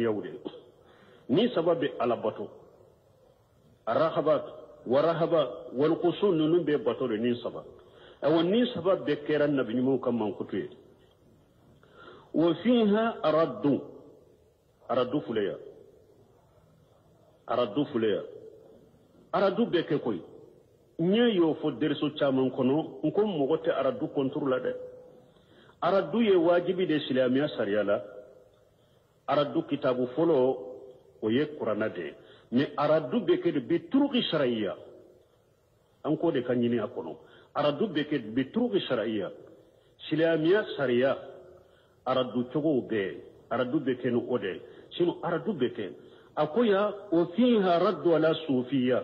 yawde ni sababe ala bato arahabat warahaba wal qusul nunum be bato ni sabab awon ni sabab be keran nabi nyumo kam man kutuye wa fiha araddu fuleya aradu be ke koy nye yo fo derso chaman kono nko mogote aradu contrôle de aradu ye wajibi de islamiya sharia la aradu kitabu folo o ye qur'ana de mais aradu be ke bi turuqi shar'iyya anko de kanyini akono aradu be ke bi turuqi shar'iyya islamiya sharia aradu chogo be aradu be ke no ode sino aradu be ke akoya o fiha raddu ala sufiyya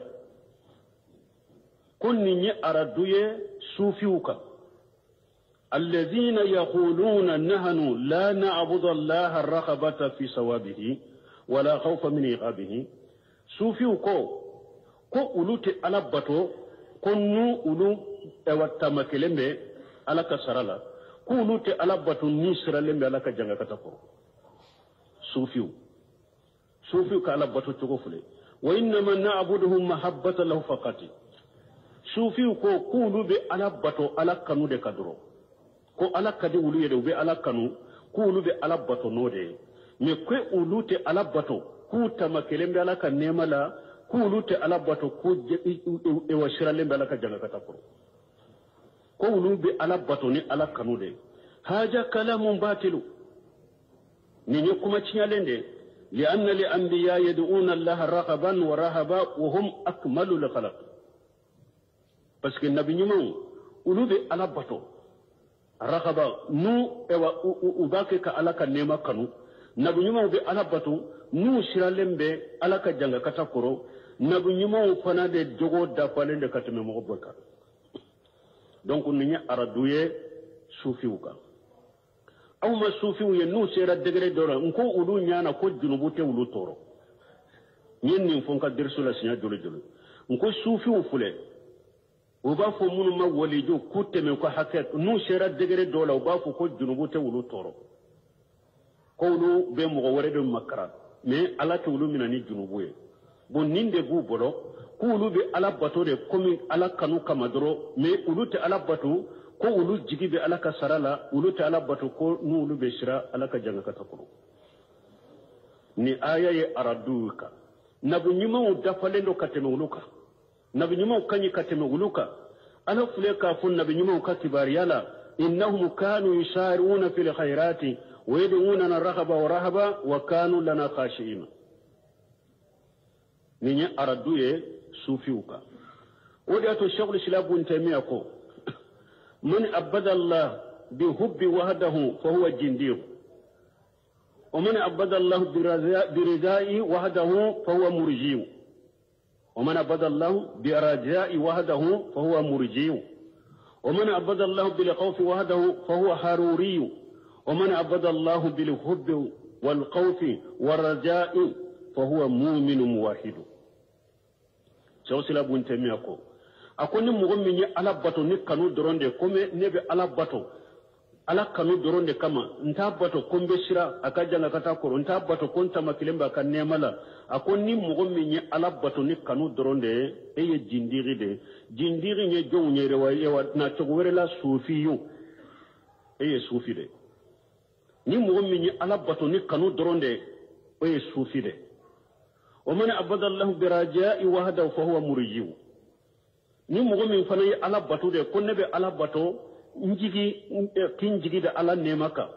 kunni nye araduye sufiuka الذين يقولون نحن لا نعبد الله الرغبة في ثوابه ولا خوف من عقابه سوفيوكو كو أولوتي على باتو كنو أولو واتمكلمي على كسرالا كو أولوتي على باتو نيسرا لمي على كجنغا كتاكو سوفيو كعلى باتو تغفلي وإنما نعبدهم محبة له فقط سوفيوكو كولو بي على باتو على كانو دي كدرو ko ala kadi wulu yede be ala kanu ku wulu be ala bato node me ko wulu te ala bato ku tamakele be ala kan nemala ku wulu te ala bato ku e washira le be ala ka janga kata ko wulu be ala bato ni ala kanu de haja kalamun batilu ni ne kuma cinyalende li anna li anbiya yad'una allah raqaban wa rahaba wa hum akmalu lil khalq parce que nabi nyuma wulu be ala bato rakaba nu ewa ubake ka alaka nema kanu nabu nyuma be alabatu nu shiralembe alaka janga kata koro nabu nyuma fana de jogo da falende kateme mo boka donc ninya araduye sufiuka aw ma sufiu ye nu sera degre dora nko ulu nyana ko junubu te ulu toro nyenni fonka dersula sinya jolo nko sufiu fule uba fo munu ma walijo kuteme ko haket nu shera degere dola uba fo ko junubu te wulu toro ko wulu be mo wore do makara mais ala te wulu minani junubu ye bon ninde bu bolo ko wulu be ala bato de komi ala kanu kamadro mais wulu te ala bato ko wulu jigi be ala ka sarala wulu te ala bato ko nu wulu be shira ala ka janga katakuru ni aya ye araduka nabu nyima udafalendo kateme wuluka nabi nyuma kanyi kateme wuluka ana fuleka fun nabi nyuma katibariyala innahum kanu yusharuna fil khairati wa yad'una raghaba wa rahaba wa kanu lana khashiin ninya araduye sufiuka odi ato shaykhul islam ibn taymiyyah ko man abada allah bi hubbi wahdahu fa huwa jindir wa man abada allah bi ridai wahdahu fa huwa murji'u ومن عبد الله برجاء وحده فهو مرجي ومن عبد الله بالخوف وحده فهو حروري ومن عبد الله بالحب والخوف والرجاء فهو مؤمن موحد سوسلا بن تيميه ko akoni mu'mini ala bato ni kanu doronde kome nebe ala bato ala kanu doronde kama nta bato kombe shira akajanga kata ko nta bato konta makilemba kan nemala akoni mu'mini ala bato ni kanu doronde eye jindiri nye jonye rewa na chogwere la sufiyo eye sufi de ni mu'mini ala bato ni kanu doronde eye sufi de ومن عبد الله برجاء وحده فهو مرجي ni mu'min fana ala bato de ko nebe ala bato njigi da ala nemaka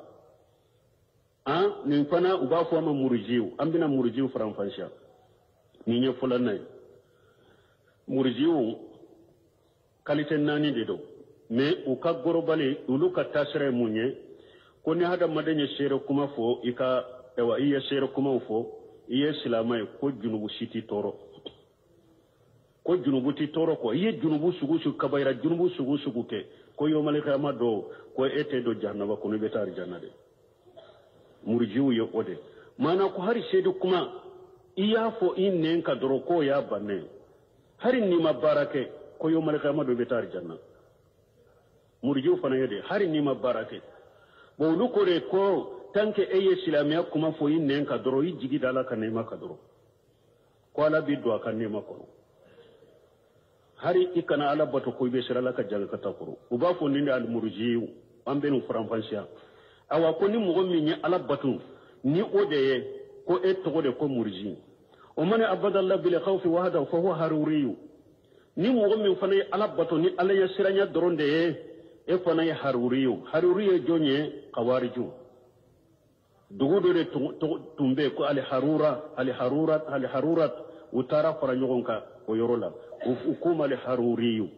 ni fana uba fo ma murjiu ambina murjiu faranfansha ni nye fulana murjiu kalite nani de do me u ka gorobale ulu ka tasre munye ko ne hada madanya shere kuma fo ika ewa iya shere kuma fo iya silamai ko junubu siti toro ko junubu ti toro ko iya junubu sugu kabaira junubu sugu ke ko yo malika do ko ete do jahannaba ko no betar jannade murjiu yo ode mana ko hari shedu kuma iya fo innen ka doro ko ya banne hari ni mabarake ko yo malika do betar janna murjiu fana yede hari ni mabarake bo lu ko re ko tanke eye silamiya kuma fo yin nen ka doro yi jigi dala ka nema ka doro ko ala bi do ka nema ko hari ikana ala bato ko be sirala ka jaga ka takuru uba fo ni al murjiu ambe no franfansia awa ko ni mo mi ni ala batu ni odeye ko etto de ko murji o man abadallah bil khawf wahda fa huwa haruri ni mo min fana ala batu ni ala ya siranya doronde e fana ya haruri jonye qawariju dugudo de tumbe ko al harurat utara fara nyogonka o yorola ukuma al haruri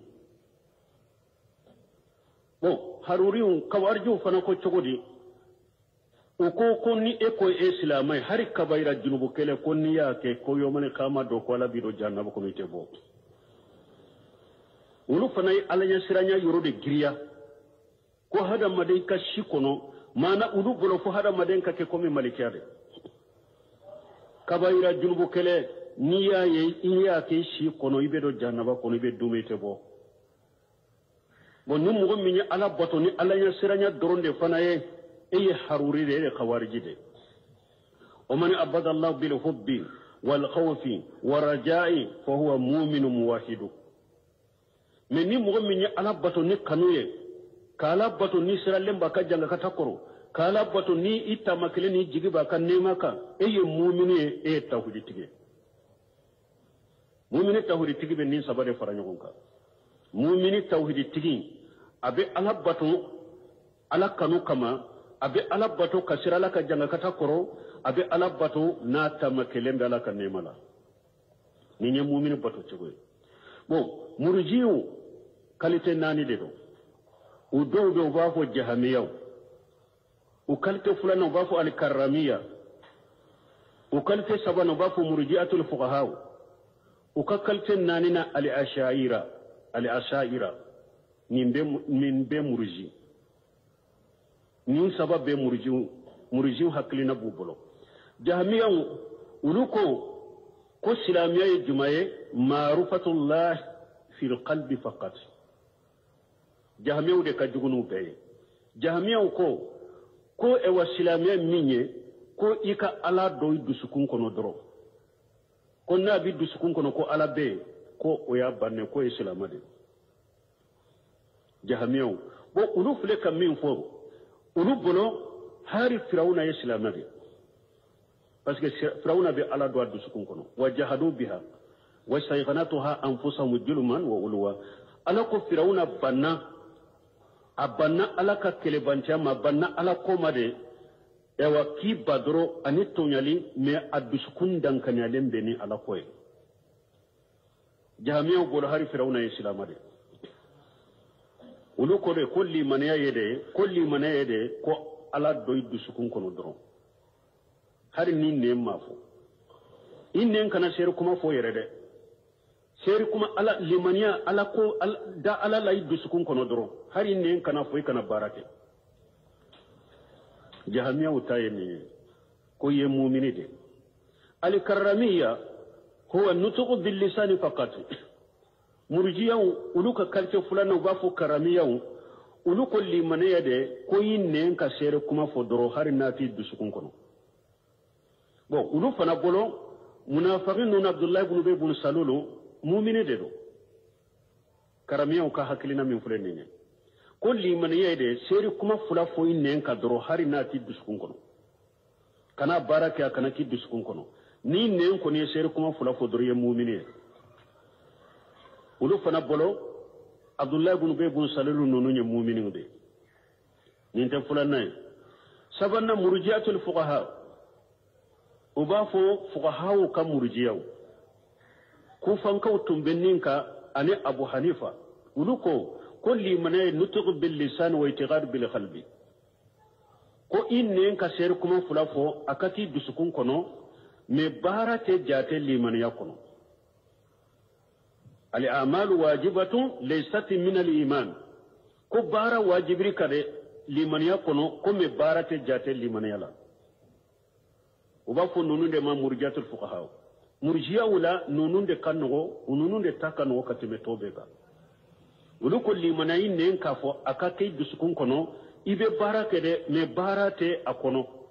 bo haruri qawariju fana ko chogodi uko konni eko islamai hari kabaira junubu kele konni yake ko yomane kama do ko la bido jannabo ko mite bo ulu fana alanya siranya yoro de griya ko hada madai ka shikono mana ulu bolo fo hada maden ka ke komi malikade kabaira junubu kele niya ye iya ke shikono ibe do jannaba kono ibe dumete bo num mo mi ni ala bato ni alanya siranya doronde fana ye اي حروري دي خوارجي دي ومن عبد الله بالحب والخوف والرجاء فهو مؤمن موحد مني مؤمن على باتو ني كانوي كالا باتو ني سرالم باكا جانغا كاتاكورو كالا باتو ني ايتا ماكليني جيغي باكا نيماكا اي مؤمن اي توحيد تيغي مؤمن توحيد تيغي بنين سبا فرانيغونكا مؤمن توحيد تيغي ابي على باتو على كانو كما abe alabato kasirala ka janga kata koro abe alabato na tamakelembe ala ka nemala ninye mu'minu bato chegwe bon murjiu kalite nani dedo udo do bafo jahamiya u kalite fulana bafo al-karramiya u kalite sabana bafo murji'atul fuqaha u kalite nani na al-ashaira nimbe murji ni sabab be murjiu haklina bubolo jahmiyan uluko ko silamiya jumaye ma'rifatullah fil qalbi faqat jahmiya de ka jugunu be jahmiya ko e wa silamiya minye ko ika ala do dusukun kono doro ko nabi dusukun kono ko ala be ko o ya banne ko islamade jahmiya bo ulu fle kam min fo ولبنو هاري فرعون يسلم نبي بس فرعون بي على دوار دسكون كنو وجهدوا بها واستيقنتها أنفسهم ظلما وعلوا على كو فرعون بنا أبنا على كلبانتيا ما بنا على كومادي ewa ki badro ani tonyali me adusukun dan kanyalem beni ala koy jami'a gol hari fir'auna islamade ulu ko de kulli man yede ko ala doy dusukun kono dron hari ni ne mafo innen kana ser kuma fo yere de ser kuma ala limaniya ala ko da ala lay dusukun kono dron hari ne kana fo kana barake jahamiya utayeni ko ye mu'mini de al karramiya huwa nutqu bil lisan faqat murjiyan uluka kalce fulana bafo karamiyan uluko limaniya de ko yinne ka sere kuma fo doro hari nati dusukun kono bon ulu fana bolo munafiqun nun abdullah ibn ubay ibn salulu mu'mini de do karamiyan ka hakilina min fulene ko limaniya de seri kuma fula fo yinne ka doro hari nati dusukun kono kana baraka kana ki dusukun kono ni ne ko ne seri kuma fula fo doro ye mu'mini ulu fana bolo abdullah ibn ubay ibn salulu nonu ye mu'mini de ni te fulana sabanna murji'atul fuqaha ubafo fuqaha ka murji'aw ku fanka tumbeninka ani abu hanifa uluko kulli man nutq bil lisan wa i'tiqad bil qalbi ko inne ka ser kuma fulafo akati dusukun kono me barate jate liman yakono al a'malu wajibatun laysat min al iman ko bara wajibri kade liman yakono ko me barate jate liman yala ubafo nununde ma murjiatul fuqaha murjiya wala nununde kanno nununde takano katime tobeka uluko limanayi nen kafo akake dusukun kono ibe barake de me barate akono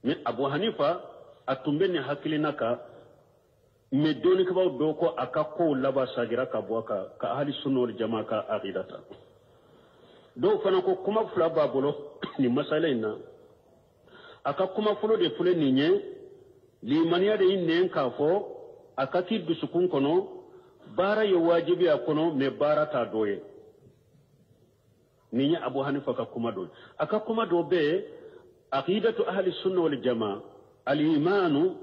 ni Abu Hanifa atumbeni hakilina ka me doni ka do ko aka ko laba sagira ka boka ka ahli sunna wal jamaa ka aqidata do fana ko kuma fula babolo ni masalaina aka kuma fulo de fule ninye limaniya de inen ka fo aka ki dusukun kono bara ye wajibi akono me bara ta doye ninye Abu Hanifa ka kuma do aka kuma do be aqidatu ahli sunna wal jamaa al-iman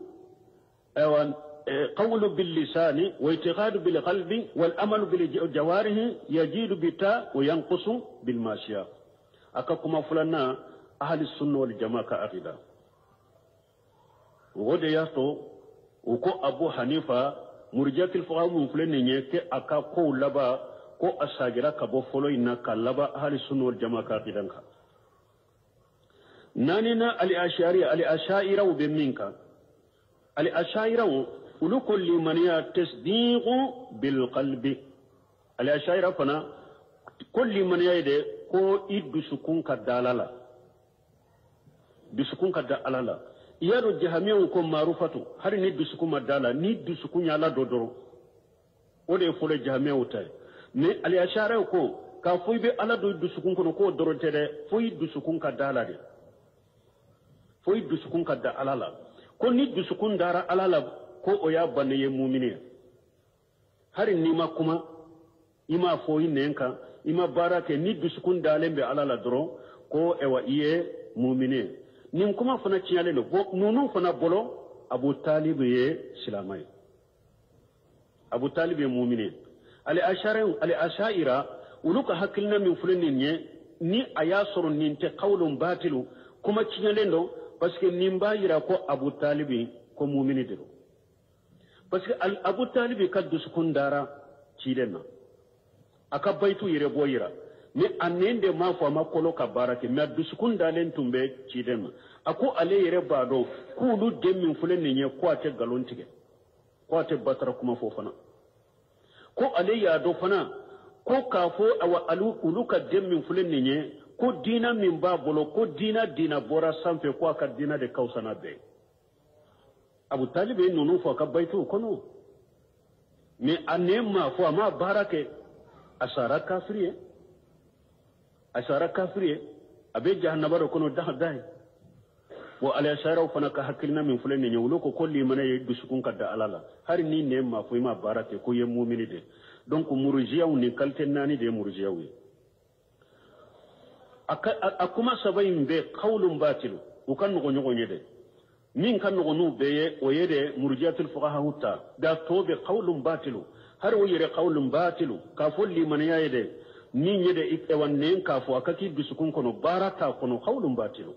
قول باللسان واعتقاد بالقلب والأمل بالجوارح يزيد بالتاء وينقص بالماشية أكاكما فلنا أهل السنة والجماعة كأقيدة وده ياتو وكو أبو حنيفة مرجات الفقهاء من فلنينيه كي أكاكو لبا كو أساجرا كبو فلوينا كاللبا أهل السنة والجماعة كأقيدة نانينا الأشاعرة وبمينك الأشاعرة ولو كل من تصديق بالقلب الأشاعرة فنا كل من يده كو يد سكون كداللا بسكون كداللا يارو جهمية كم معروفة هل ند سكون مدالا ند سكون يلا دودرو وده فول جهمية وتاي ne الأشاعرة كو كافوي بألا دو سكون كنو كو دورتة فوي يد سكون كدالا دي فوي يد سكون كدالا ko ni dusukun dara alala ko o ya banne ye mu'mini hari ni ma kuma ima fo yinenka ima barake ni dusukun dalembe alala doro ko ewa iye mu'mini nim kuma fana ciyale no bo nunu fana bolo Abu Talib ye silamai Abu Talib ye mu'mini ali ashaira uluka hakilna min fulin ni aya soro ninte qawlun batilu kuma ciyale ndo parce que nimba yira ko Abu Talibi ko mu'mini dero parce que Abu Talibi ka dusukun dara cidenna aka baytu yire boyira ni annende ma fo ma kolo ka barake me dusukun dalen tumbe cidenna ako ale yire bado ku lu demmin fulen ne ko ate galontige ko ate batara kuma fo fana ko ale ya do fana ko ka fo awa alu uluka demmin fulen ne ko dina min ba bolo ko dina bora sanfe ko aka dina de kausana be Abu Talib nunu fo ka baytu kono me anema fo ma barake asara kafiriye abe jahannaba do kono dai wo ala shara fana ka hakilna min fulen ne nyawlo ko kolli mana ye dusukun kadda alala har ni ne ma fo ma barake ko ye mu'mini de donc murjiyaw ni kalten nani de murjiyaw akuma sabayin be qawlun batil ukan no gonyo de min kan no nu be o yede murjiatul fuqaha hutta da to be qawlun batil har o yere qawlun batil ka folli man yayede min yede ikke wannen ka fo akaki bisukun kono barata kono qawlun batil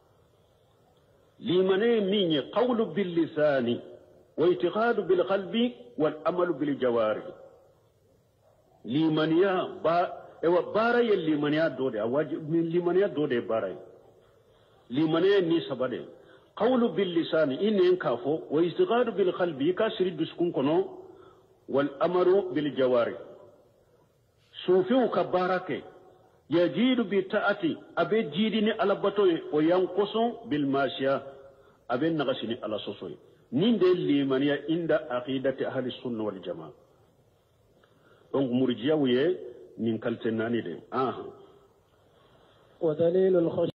limane min qawlu bil lisani wa i'tiqadu bil qalbi wal amalu bil jawarih limaniya ba ewa bara ye limaniya dode awaji min limaniya dode bara limaniya ni sabade qawlu bil lisan in kafo wa istighadu bil qalbi kasri duskun kono wal amaru bil jawari sufiu ka barake yajidu bi ta'ati abe jidini ala batoy o yanqusu bil mashiya abe nagasini ala sosoy ninde limaniya inda aqidati ahli sunna wal jamaa donc murjiya wiye من كالتناني دي ودليل الخشية